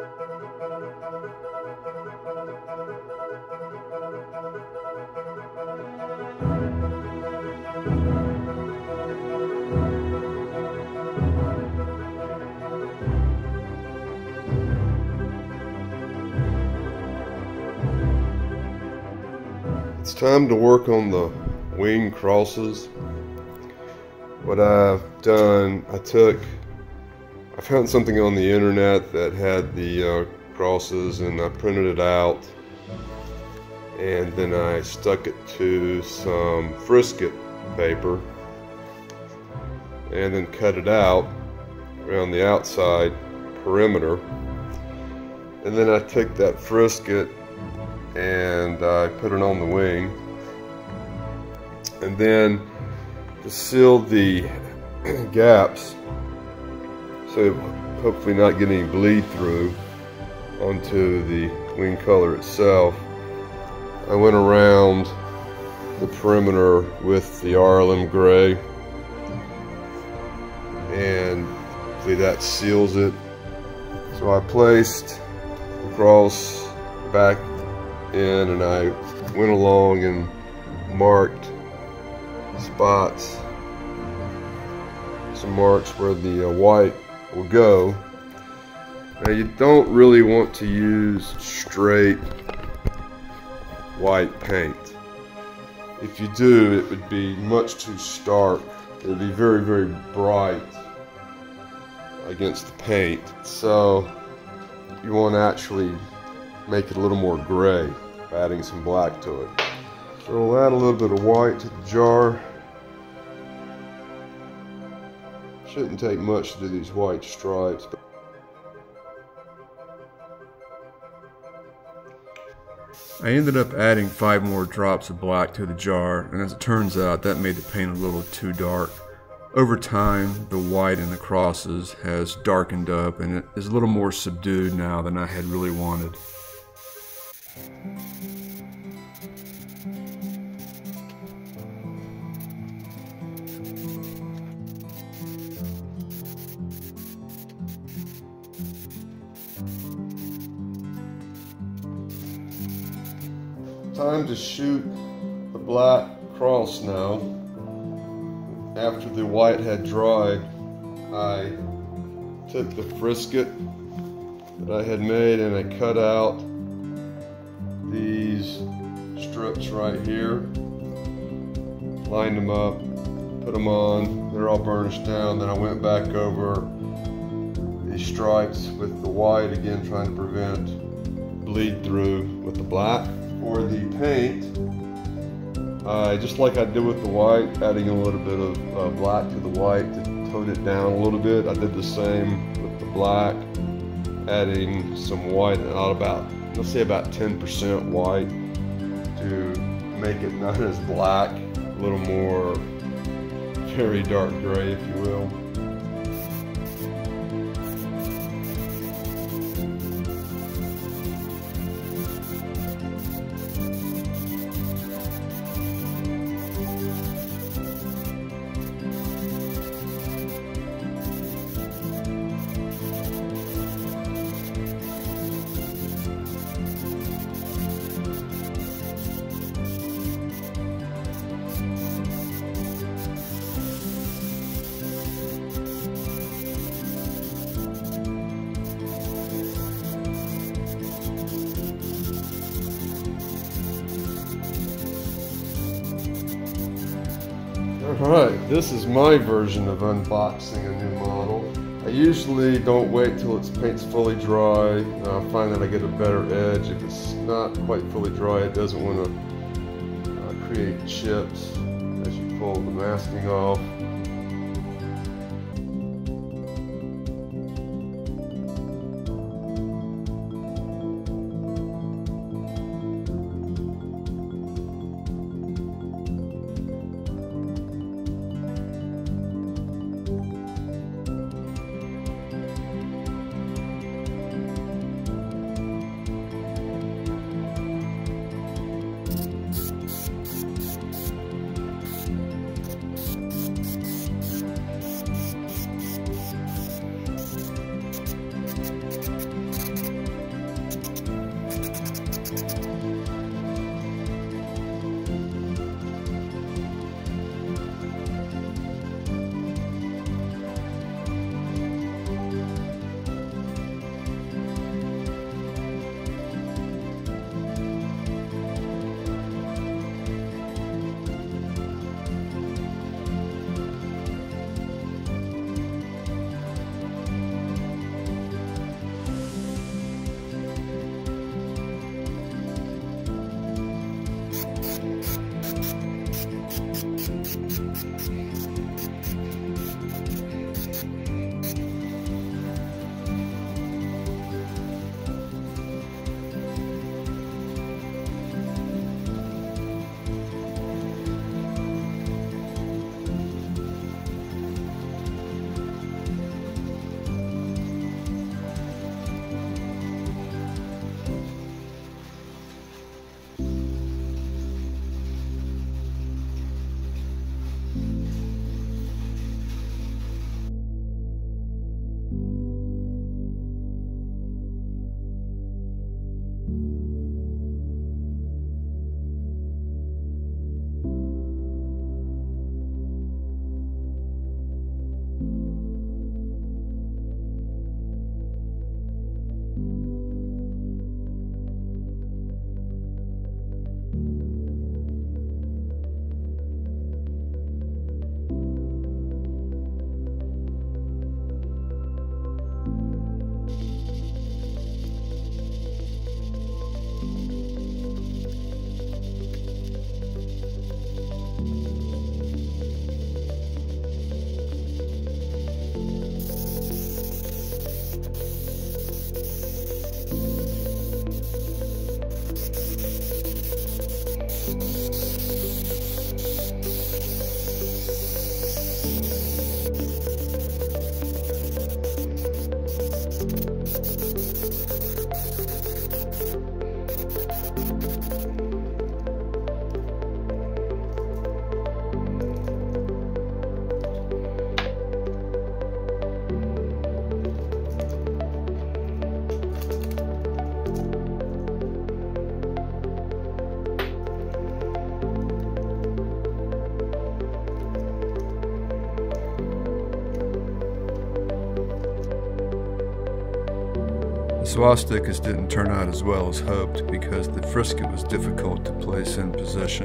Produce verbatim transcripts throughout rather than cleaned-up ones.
It's time to work on the wing crosses. What I've done, I took, I found something on the internet that had the uh, crosses, and I printed it out, and then I stuck it to some frisket paper and then cut it out around the outside perimeter. And then I took that frisket and I put it on the wing, and then to seal the gaps so hopefully not get any bleed through onto the wing color itself, I went around the perimeter with the R L M gray, and hopefully that seals it. So I placed the cross back in, and I went along and marked spots, some marks where the uh, white will go. Now you don't really want to use straight white paint. If you do, it would be much too stark. It would be very, very bright against the paint. So you want to actually make it a little more gray by adding some black to it. So we'll add a little bit of white to the jar. Shouldn't take much to do these white stripes. I ended up adding five more drops of black to the jar, and as it turns out, that made the paint a little too dark. Over time, the white in the crosses has darkened up, and it is a little more subdued now than I had really wanted. Time to shoot the black cross now. After the white had dried, I took the frisket that I had made and I cut out these strips right here, lined them up, put them on. They're all burnished down. Then I went back over these stripes with the white again, trying to prevent bleed through with the black. For the paint, uh, just like I did with the white, adding a little bit of uh, black to the white to tone it down a little bit. I did the same with the black, adding some white, about, let's say about ten percent white, to make it not as black, a little more very dark gray, if you will. Alright, this is my version of unboxing a new model. I usually don't wait till its paint's fully dry. I find that I get a better edge. If it's not quite fully dry, it doesn't want to uh, create chips as you pull the masking off. swastikas didn't turn out as well as hoped because the frisket was difficult to place in position.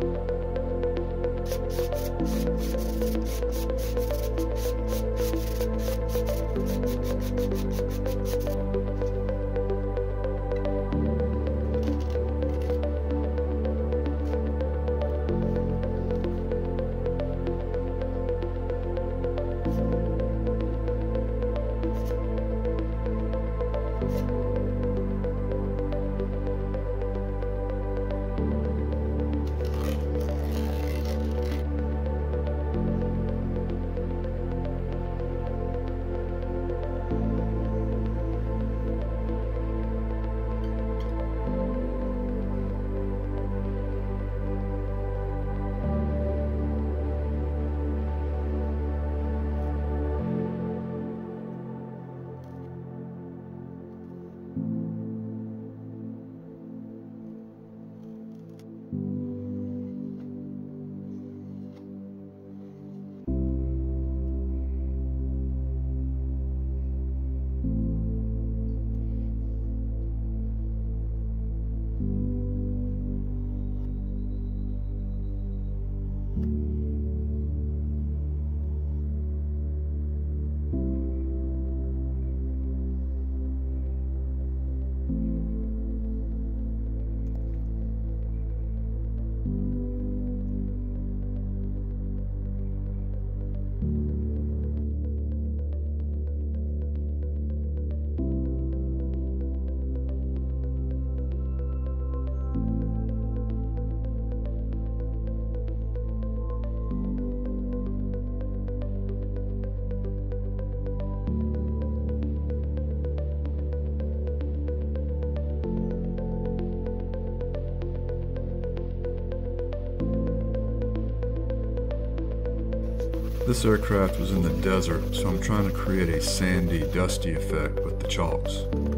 This aircraft was in the desert, so I'm trying to create a sandy, dusty effect with the chalks.